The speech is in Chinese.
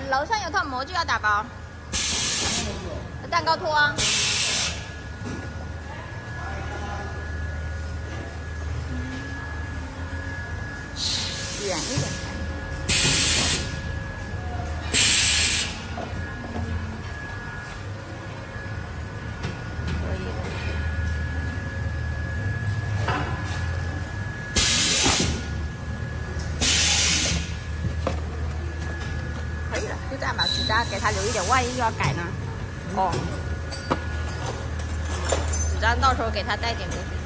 楼上有套模具要打包，蛋糕托啊。远一点。可以的。可以了，就这样吧。纸张给他留一点，万一又要改呢？哦。纸张到时候给他带点过去。